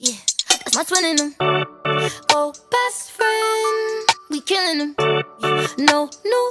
Yeah, that's my twin in them. Oh, best friend, we killing them. Yeah. No new